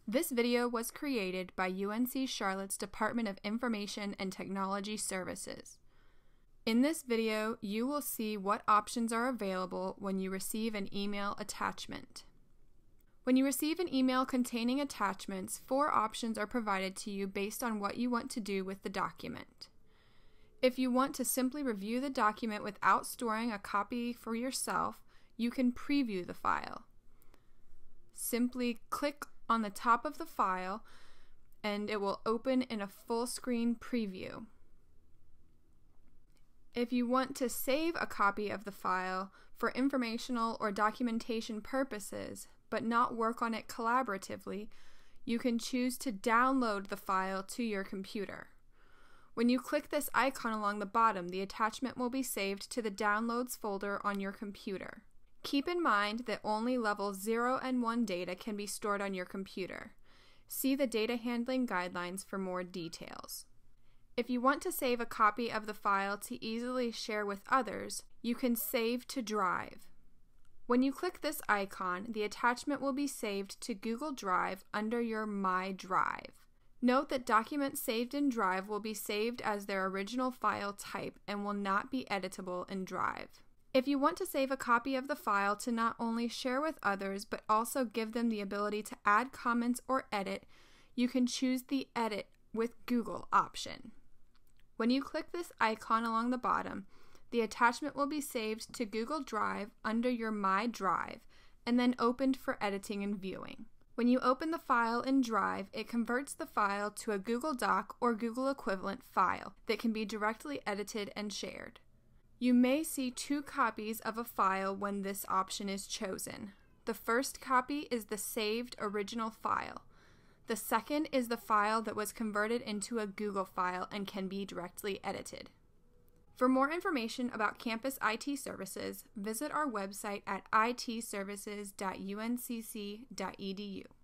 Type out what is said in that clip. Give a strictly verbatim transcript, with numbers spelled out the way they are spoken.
This video was created by U N C Charlotte's Department of Information and Technology Services. In this video, you will see what options are available when you receive an email attachment. When you receive an email containing attachments, four options are provided to you based on what you want to do with the document. If you want to simply review the document without storing a copy for yourself, you can preview the file. Simply click on the top of the file and it will open in a full screen preview. If you want to save a copy of the file for informational or documentation purposes but not work on it collaboratively, you can choose to download the file to your computer. When you click this icon along the bottom, the attachment will be saved to the Downloads folder on your computer. Keep in mind that only level zero and one data can be stored on your computer. See the data handling guidelines for more details. If you want to save a copy of the file to easily share with others, you can save to Drive. When you click this icon, the attachment will be saved to Google Drive under your My Drive. Note that documents saved in Drive will be saved as their original file type and will not be editable in Drive. If you want to save a copy of the file to not only share with others but also give them the ability to add comments or edit, you can choose the Edit with Google option. When you click this icon along the bottom, the attachment will be saved to Google Drive under your My Drive and then opened for editing and viewing. When you open the file in Drive, it converts the file to a Google Doc or Google equivalent file that can be directly edited and shared. You may see two copies of a file when this option is chosen. The first copy is the saved original file. The second is the file that was converted into a Google file and can be directly edited. For more information about campus I T services, visit our website at I T services dot U N C C dot E D U.